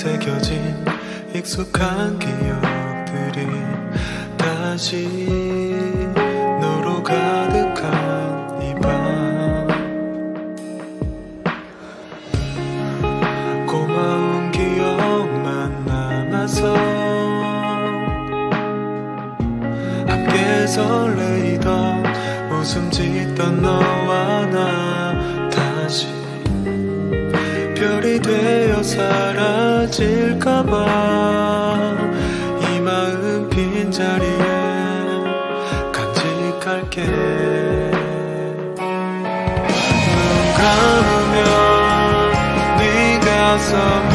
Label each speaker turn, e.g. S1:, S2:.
S1: 새겨진 익숙한 기억들이 다시 너로 가득한 이 밤, 고마운 기억만 남아서 함께 설레이던 웃음 짓던 너와 나 다시 별이 되어 사라질까봐 이 마음 빈자리에 간직할게. 눈 감으면 네가 서